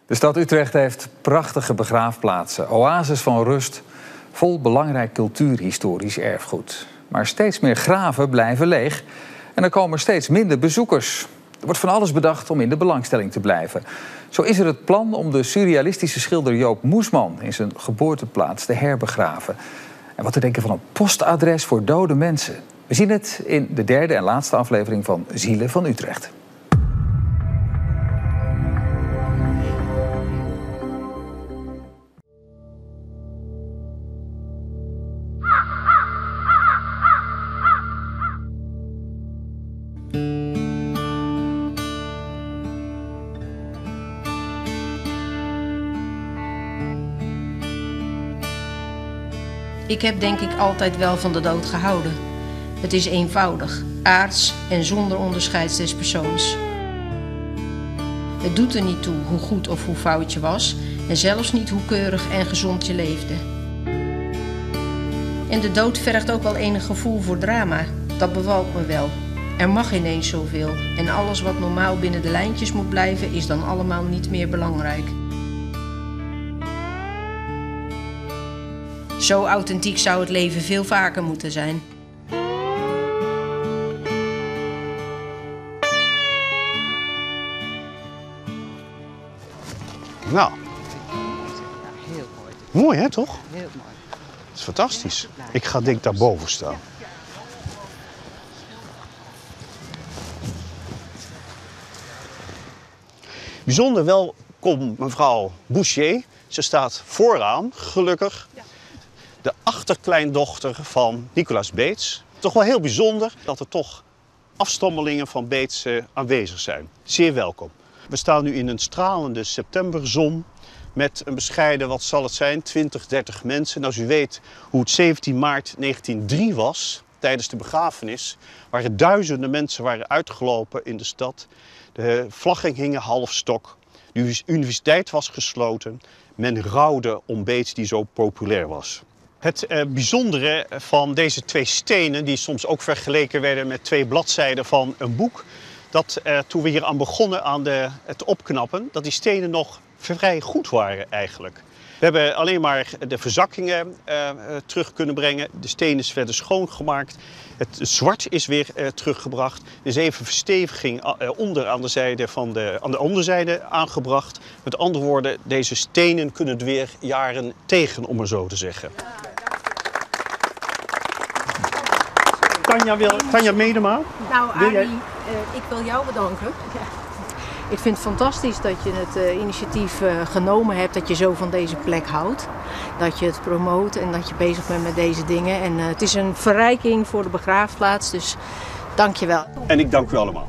De stad Utrecht heeft prachtige begraafplaatsen, oases van rust, vol belangrijk cultuurhistorisch erfgoed. Maar steeds meer graven blijven leeg en er komen steeds minder bezoekers. Er wordt van alles bedacht om in de belangstelling te blijven. Zo is er het plan om de surrealistische schilder Joop Moesman in zijn geboorteplaats te herbegraven. En wat te denken van een postadres voor dode mensen. We zien het in de derde en laatste aflevering van Zielen van Utrecht. Ik heb denk ik altijd wel van de dood gehouden. Het is eenvoudig, aards en zonder onderscheid des persoons. Het doet er niet toe hoe goed of hoe fout je was en zelfs niet hoe keurig en gezond je leefde. En de dood vergt ook wel enig gevoel voor drama. Dat bevalt me wel. Er mag ineens zoveel en alles wat normaal binnen de lijntjes moet blijven is dan allemaal niet meer belangrijk. Zo authentiek zou het leven veel vaker moeten zijn. Nou. Heel mooi. Mooi hè, toch? Heel mooi. Dat is fantastisch. Ik ga denk ik daarboven staan. Bijzonder welkom mevrouw Boucher. Ze staat vooraan, gelukkig. De achterkleindochter van Nicolaas Beets. Toch wel heel bijzonder dat er toch afstammelingen van Beets aanwezig zijn. Zeer welkom. We staan nu in een stralende septemberzon met een bescheiden, wat zal het zijn, 20, 30 mensen. Nou, als u weet hoe het 17 maart 1903 was, tijdens de begrafenis, waar duizenden mensen waren uitgelopen in de stad. De vlaggen hingen half stok. De universiteit was gesloten. Men rouwde om Beets die zo populair was. Het bijzondere van deze twee stenen, die soms ook vergeleken werden met twee bladzijden van een boek, dat toen we hier aan begonnen aan het opknappen, dat die stenen nog vrij goed waren eigenlijk. We hebben alleen maar de verzakkingen terug kunnen brengen. De stenen werden schoongemaakt. Het zwart is weer teruggebracht. Er is even versteviging onder aan de onderzijde aangebracht. Met andere woorden, deze stenen kunnen het weer jaren tegen, om maar zo te zeggen. Tanja Medema. Nou Arie, ik wil jou bedanken. Ik vind het fantastisch dat je het initiatief genomen hebt, dat je zo van deze plek houdt. Dat je het promoot en dat je bezig bent met deze dingen. En het is een verrijking voor de begraafplaats, dus dank je wel. En ik dank u allemaal.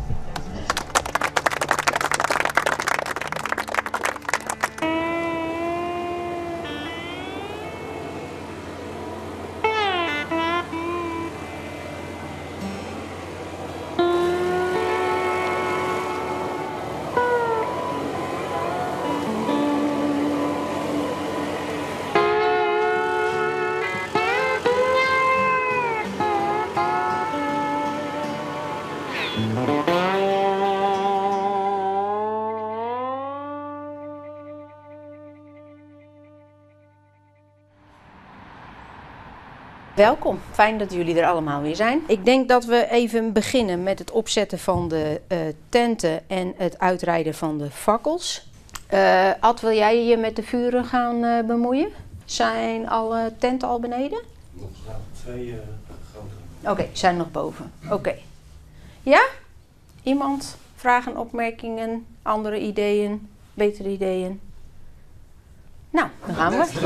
Welkom, fijn dat jullie er allemaal weer zijn. Ik denk dat we even beginnen met het opzetten van de tenten en het uitrijden van de fakkels. Ad, wil jij je met de vuren gaan bemoeien? Zijn alle tenten al beneden? Nog twee grotere. Oké, zijn nog boven. Oké. Ja? Iemand? Vragen, opmerkingen, andere ideeën, betere ideeën? Nou, dan gaan we.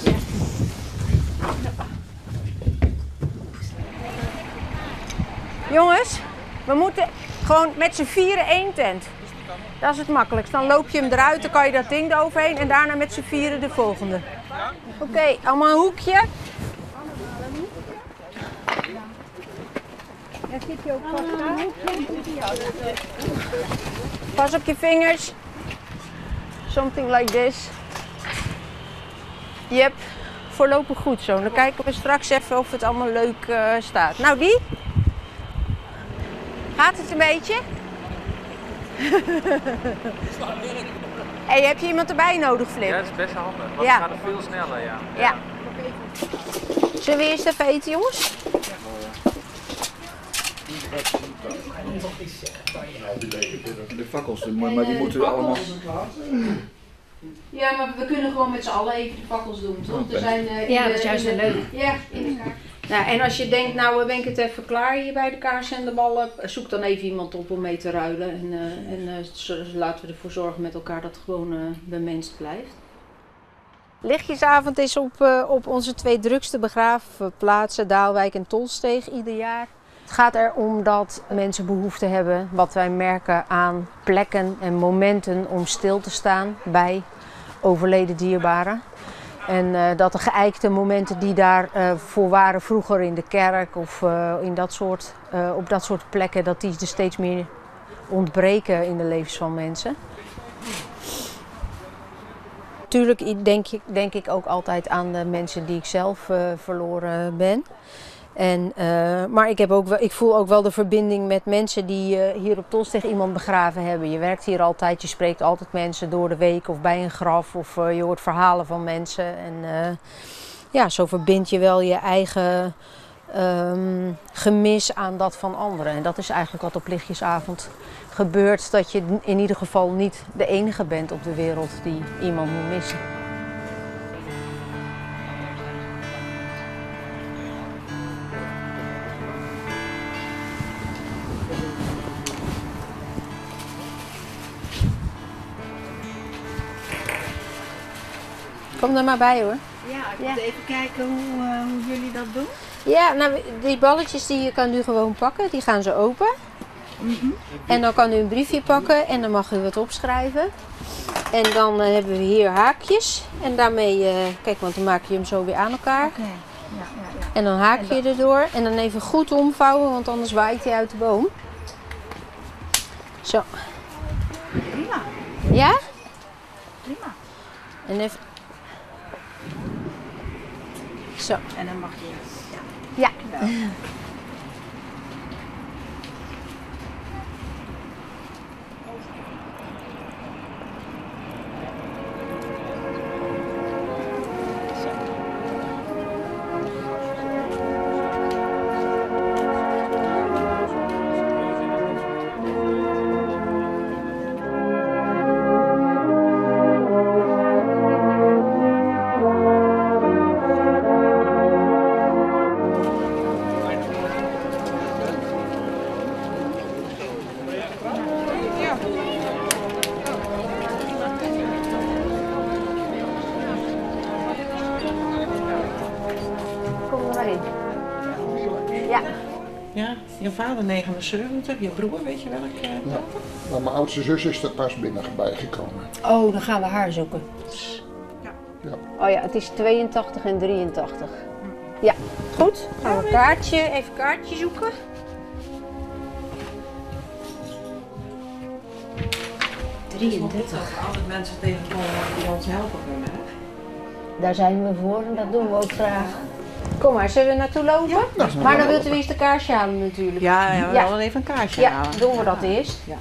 Jongens, we moeten gewoon met z'n vieren één tent. Dat is het makkelijkst. Dan loop je hem eruit, dan kan je dat ding eroverheen en daarna met z'n vieren de volgende. Oké, allemaal een hoekje. Daar zit je ook vast aan. Pas op je vingers. Something like this. Yep, voorlopig goed zo. Dan kijken we straks even of het allemaal leuk staat. Nou, die? Gaat het een beetje? Hey, heb je iemand erbij nodig, Flip? Ja, dat is best handig. Want Ja. we gaan er veel sneller, ja. Ja. Zullen we eerst even eten, jongens? De fakkels, maar die moeten allemaal... Ja, maar we kunnen gewoon met z'n allen even de fakkels doen, toch? Er zijn, Ja, dat is juist wel leuk. Ja, inderdaad. Nou, en als je denkt, nou ben ik het even klaar hier bij de kaarsen en de ballen, zoek dan even iemand op om mee te ruilen. En laten we ervoor zorgen met elkaar dat het gewoon bemenst blijft. Lichtjesavond is op onze 2 drukste begraafplaatsen, Daalwijk en Tolsteeg, ieder jaar. Het gaat erom dat mensen behoefte hebben, wat wij merken, aan plekken en momenten om stil te staan bij overleden dierbaren. En dat de geëikte momenten die daarvoor waren vroeger in de kerk of op dat soort plekken, dat die er steeds meer ontbreken in de levens van mensen. Natuurlijk denk ik ook altijd aan de mensen die ik zelf verloren ben. Maar ik voel ook wel de verbinding met mensen die hier op Tolsteeg iemand begraven hebben. Je werkt hier altijd, je spreekt altijd mensen door de week of bij een graf of je hoort verhalen van mensen. En zo verbind je wel je eigen gemis aan dat van anderen. En dat is eigenlijk wat op Lichtjesavond gebeurt, dat je in ieder geval niet de enige bent op de wereld die iemand moet missen. Kom er maar bij hoor. Ja, ik moet even kijken hoe jullie dat doen. Ja, nou, die balletjes die je kan nu gewoon pakken, die gaan zo open. En dan kan u een briefje pakken en dan mag u het opschrijven. En dan hebben we hier haakjes. En daarmee, kijk, want dan maak je hem zo weer aan elkaar. Oké. Ja. En dan haak je erdoor. En dan even goed omvouwen, want anders waait hij uit de boom. Zo. Prima. Ja? Prima. En even... Zo. En dan mag je... Ja. Kom er maar in. Ja. Ja, je vader 79, je broer, weet je welke? Ja. Nou, mijn oudste zus is er pas bijgekomen. Oh, dan gaan we haar zoeken. Ja. Oh ja, het is 82 en 83. Ja, goed. Gaan we even een kaartje zoeken. Altijd mensen tegenkomen die ons helpen kunnen. Hè? Daar zijn we voor en dat doen we ook graag. Kom maar, zullen we naartoe lopen? Ja, maar dan wilt u eerst de kaarsje halen natuurlijk. Ja, we Ja. willen even een kaartje Ja, halen. doen we dat eerst. Ja.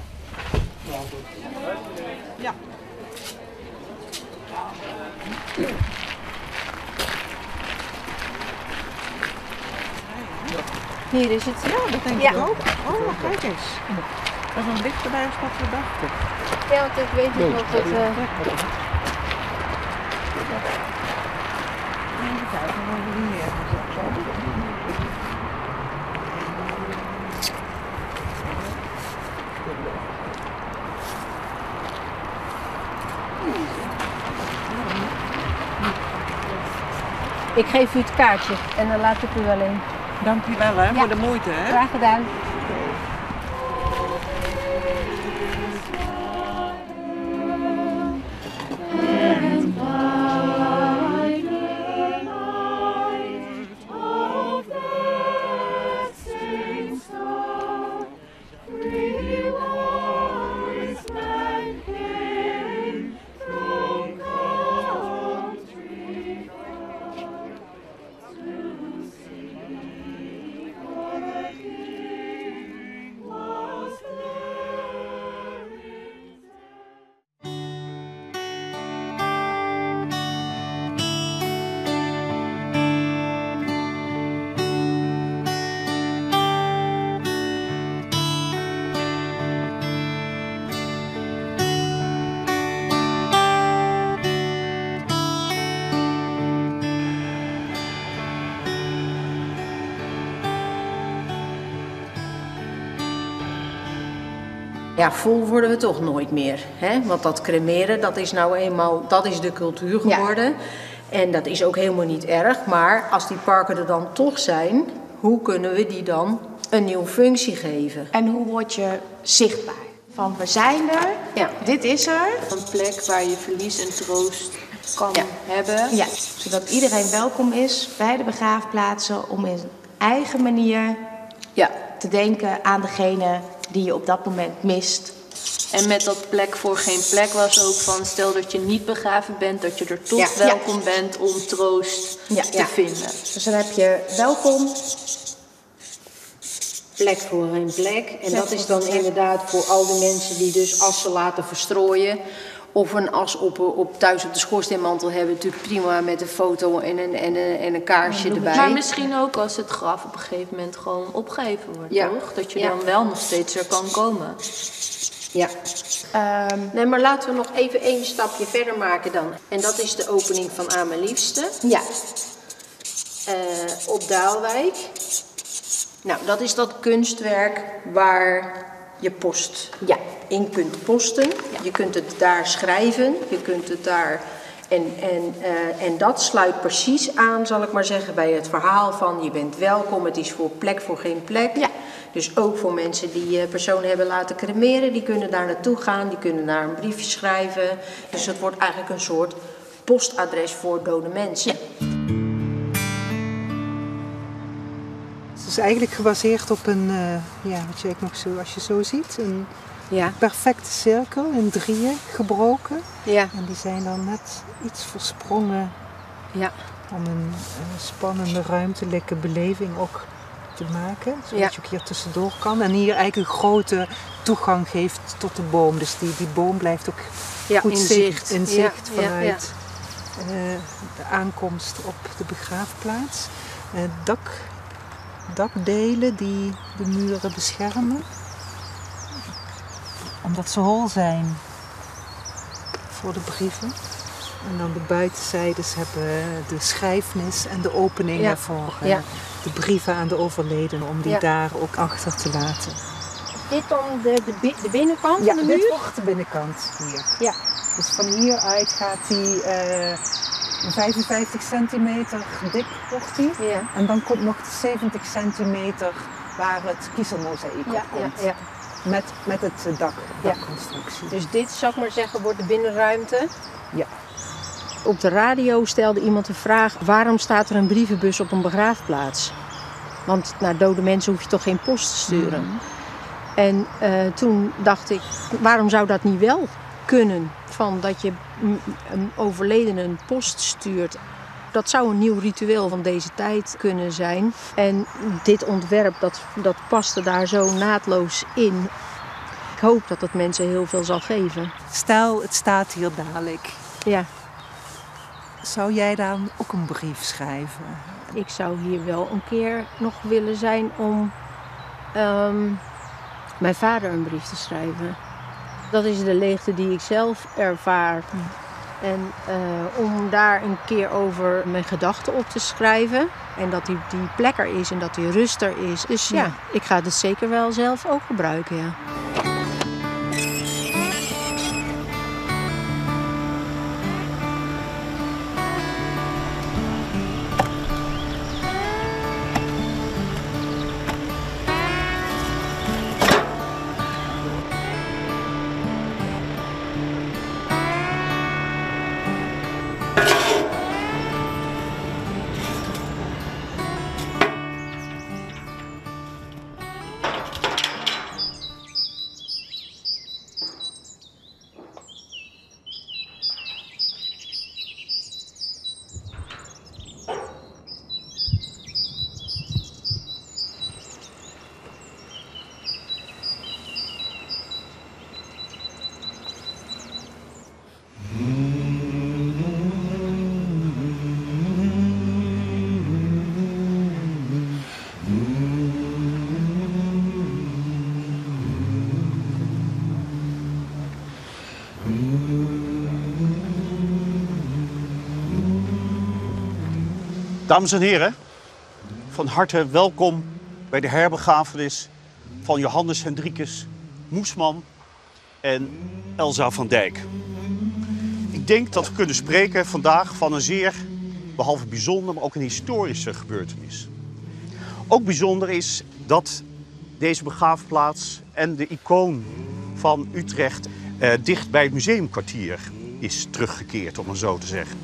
Hier is het. Ja, dat denk Ja. ik ook. Oh, kijk eens. Dat is een dichterbij als wat we dachten. Ja, want ik weet niet of het... Even kijken hoe we die neergezet. Ik geef u het kaartje en dan laat ik u wel in. Dankjewel hè, voor de moeite hè. Graag gedaan. Ja, vol worden we toch nooit meer. Hè? Want dat cremeren, dat is nou eenmaal, dat is de cultuur geworden. Ja. En dat is ook helemaal niet erg. Maar als die parken er dan toch zijn, hoe kunnen we die dan een nieuwe functie geven? En hoe word je zichtbaar? Van we zijn er, dit is er. Een plek waar je verlies en troost kan hebben. Ja, zodat iedereen welkom is bij de begraafplaatsen om in zijn eigen manier te denken aan degene die je op dat moment mist. En met dat plek voor geen plek was ook van, stel dat je niet begraven bent, dat je er toch welkom bent om troost te vinden. Dus dan heb je welkom. Plek voor geen plek. En dat is dan inderdaad voor al die mensen die dus assen laten verstrooien. Of een as thuis op de schoorsteenmantel hebben. Natuurlijk prima met een foto en een kaarsje erbij. Maar misschien ook als het graf op een gegeven moment gewoon opgegeven wordt, toch? Dat je dan wel nog steeds er kan komen. Ja. Nee, maar laten we nog even 1 stapje verder maken dan. En dat is de opening van Aan Mijn Liefste. Ja. Op Daalwijk. Nou, dat is dat kunstwerk waar je post in kunt posten. Ja. Je kunt het daar schrijven, je kunt het daar... En dat sluit precies aan, zal ik maar zeggen, bij het verhaal van je bent welkom, het is voor plek voor geen plek. Ja. Dus ook voor mensen die personen hebben laten cremeren, die kunnen daar naartoe gaan, die kunnen daar een briefje schrijven. Dus het wordt eigenlijk een soort postadres voor dode mensen. Ja. Het is eigenlijk gebaseerd op een, wat je nog zo, als je zo ziet, een perfecte cirkel in 3 gebroken. Ja. En die zijn dan net iets versprongen om een spannende ruimtelijke beleving ook te maken. Zodat je ook hier tussendoor kan. En hier eigenlijk een grote toegang geeft tot de boom. Dus die boom blijft ook goed in zicht vanuit de aankomst op de begraafplaats. Dakdelen die de muren beschermen. Omdat ze hol zijn voor de brieven. En dan de buitenzijdes hebben de schrijfnis en de openingen voor de brieven aan de overledenen. Om die daar ook achter te laten. Is dit dan de binnenkant van de muur? Ja, dit wordt de binnenkant hier. Ja. Dus van hieruit gaat die 55 centimeter dik wordt die. Ja. En dan komt nog de 70 centimeter waar het kiezelmozaïek op komt. Ja. Met het dakconstructie. Dus dit, zou ik maar zeggen, wordt de binnenruimte? Ja. Op de radio stelde iemand de vraag, waarom staat er een brievenbus op een begraafplaats? Want naar dode mensen hoef je toch geen post te sturen? Mm-hmm. En toen dacht ik, waarom zou dat niet wel kunnen? Van dat je een overledene een post stuurt. Dat zou een nieuw ritueel van deze tijd kunnen zijn. En dit ontwerp, dat paste daar zo naadloos in. Ik hoop dat het mensen heel veel zal geven. Stel, het staat hier dadelijk. Ja. Zou jij dan ook een brief schrijven? Ik zou hier wel een keer nog willen zijn om mijn vader een brief te schrijven. Dat is de leegte die ik zelf ervaar. En om daar een keer over mijn gedachten op te schrijven. En dat die plek er is en dat die rust er is. Dus ja, ik ga het zeker wel zelf ook gebruiken, ja. Dames en heren, van harte welkom bij de herbegrafenis van Johannes Hendrikus Moesman en Elsa van Dijk. Ik denk dat we kunnen spreken vandaag van een zeer, behalve bijzonder, maar ook een historische gebeurtenis. Ook bijzonder is dat deze begraafplaats en de icoon van Utrecht dicht bij het museumkwartier is teruggekeerd, om het zo te zeggen.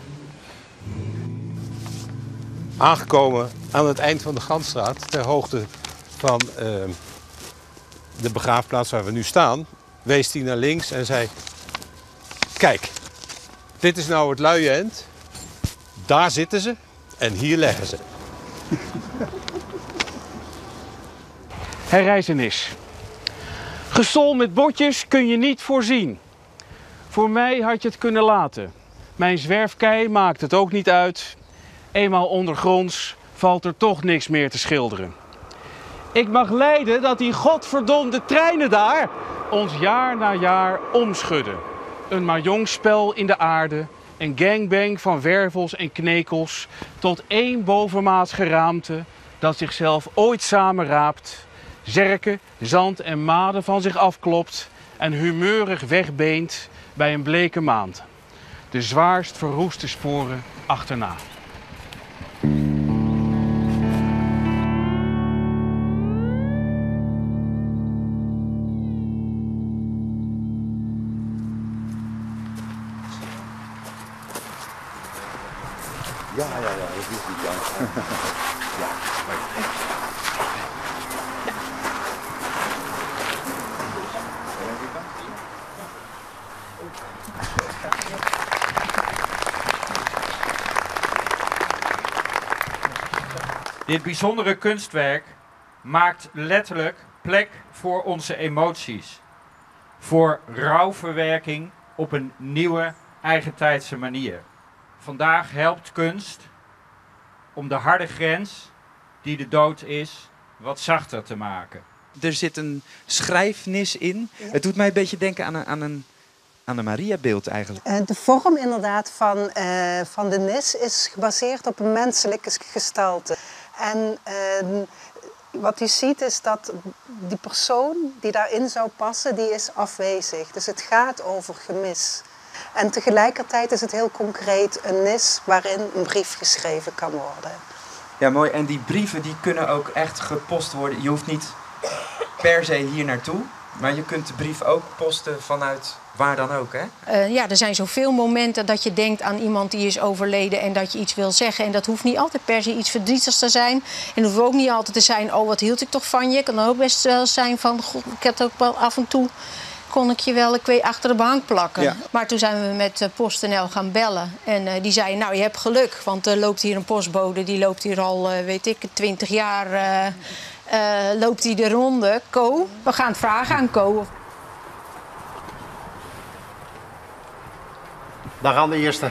Aangekomen aan het eind van de Gantstraat, ter hoogte van de begraafplaats waar we nu staan, wees hij naar links en zei: kijk, dit is nou het luie end. Daar zitten ze en hier leggen ze. Herreizenis. Gesol met botjes kun je niet voorzien. Voor mij had je het kunnen laten. Mijn zwerfkei maakt het ook niet uit. Eenmaal ondergronds valt er toch niks meer te schilderen. Ik mag lijden dat die godverdomde treinen daar ons jaar na jaar omschudden. Een mahjongspel in de aarde, een gangbang van wervels en knekels tot één bovenmaats geraamte dat zichzelf ooit samenraapt, zerken, zand en maden van zich afklopt en humeurig wegbeent bij een bleke maand. De zwaarst verroeste sporen achterna. Ja, dat is niet aan. Ja. Dit bijzondere kunstwerk maakt letterlijk plek voor onze emoties. Voor rouwverwerking op een nieuwe, eigentijdse manier. Vandaag helpt kunst om de harde grens die de dood is wat zachter te maken. Er zit een schrijfnis in. Ja. Het doet mij een beetje denken aan een Mariabeeld eigenlijk. De vorm inderdaad van de nis is gebaseerd op een menselijke gestalte. En wat u ziet is dat die persoon die daarin zou passen, die is afwezig. Dus het gaat over gemis. En tegelijkertijd is het heel concreet een nis waarin een brief geschreven kan worden. Ja, mooi. En die brieven die kunnen ook echt gepost worden. Je hoeft niet per se hier naartoe, maar je kunt de brief ook posten vanuit waar dan ook, hè? Ja, er zijn zoveel momenten dat je denkt aan iemand die is overleden en dat je iets wil zeggen. En dat hoeft niet altijd per se iets verdrietigs te zijn. En het hoeft ook niet altijd te zijn, oh wat hield ik toch van je. Het kan ook best wel zijn van, god, ik heb het ook wel af en toe, kon ik je wel achter de behang plakken. Ja. Maar toen zijn we met PostNL gaan bellen. En die zei, nou je hebt geluk, want er loopt hier een postbode, die loopt hier al, 20 jaar, loopt hij de ronde. Co, we gaan het vragen aan Co. Daar gaan de eerste.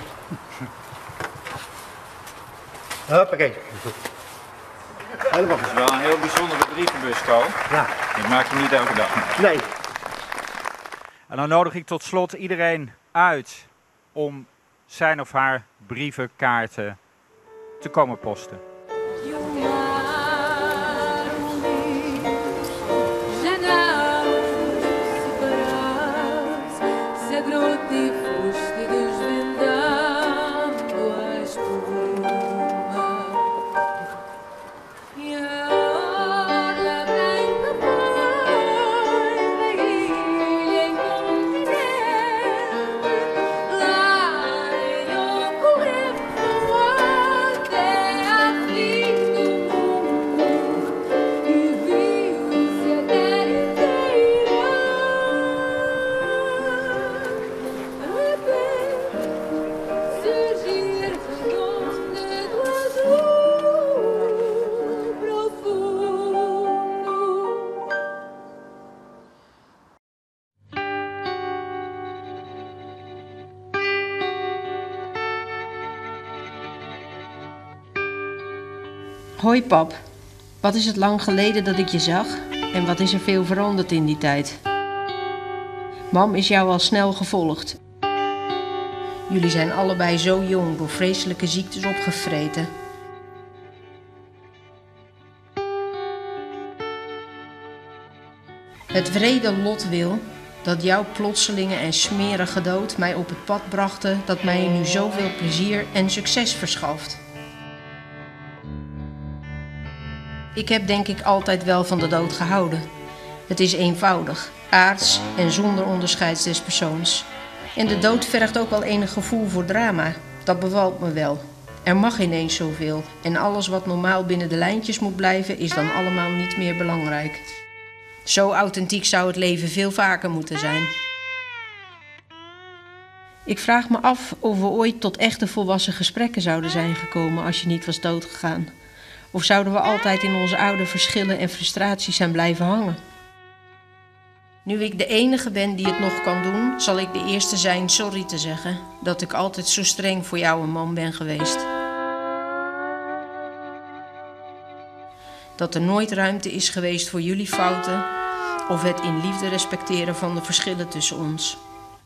Hoppakee. Helemaal. Het is wel een heel bijzondere brievenbus, Co. Ja. Die maak je niet elke dag. Nee. En dan nodig ik tot slot iedereen uit om zijn of haar brievenkaarten te komen posten. Hoi pap, wat is het lang geleden dat ik je zag en wat is er veel veranderd in die tijd? Mam is jou al snel gevolgd. Jullie zijn allebei zo jong door vreselijke ziektes opgevreten. Het wrede lot wil Dat jouw plotselinge en smerige dood mij op het pad brachten dat mij nu zoveel plezier en succes verschaft. Ik heb denk ik altijd wel van de dood gehouden. Het is eenvoudig, aards en zonder onderscheid des persoons. En de dood vergt ook wel enig gevoel voor drama. Dat bevalt me wel. Er mag ineens zoveel en alles wat normaal binnen de lijntjes moet blijven is dan allemaal niet meer belangrijk. Zo authentiek zou het leven veel vaker moeten zijn. Ik vraag me af of we ooit tot echte volwassen gesprekken zouden zijn gekomen als je niet was doodgegaan. Of zouden we altijd in onze oude verschillen en frustraties zijn blijven hangen? Nu ik de enige ben die het nog kan doen, zal ik de eerste zijn sorry te zeggen dat ik altijd zo streng voor jou een man ben geweest. Dat er nooit ruimte is geweest voor jullie fouten of het in liefde respecteren van de verschillen tussen ons.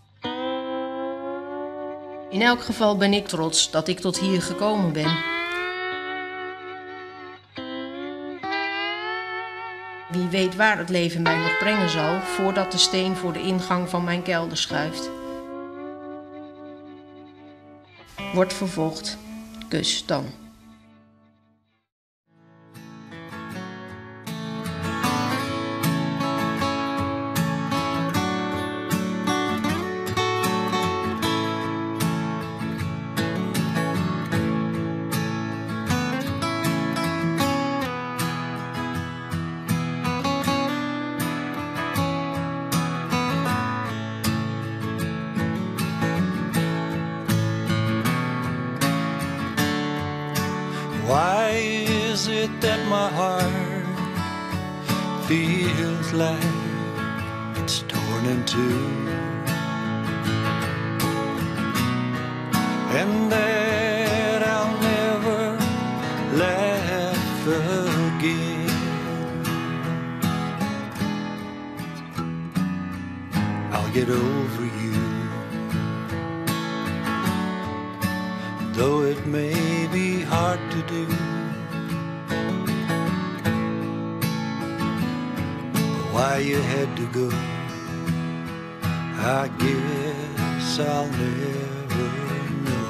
In elk geval ben ik trots dat ik tot hier gekomen ben. Wie weet waar het leven mij nog brengen zal, voordat de steen voor de ingang van mijn kelder schuift. Wordt vervolgd. Kus dan. Why is it that my heart feels like it's torn in two, and that I'll never laugh again? I'll get over you, though it may be hard to do. Why you had to go, I guess I'll never know.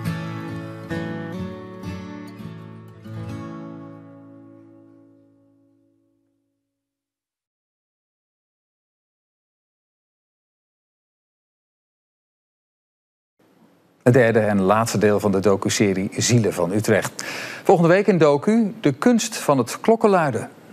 Het derde en laatste deel van de docuserie Zielen van Utrecht. Volgende week in docu De kunst van het klokkenluiden.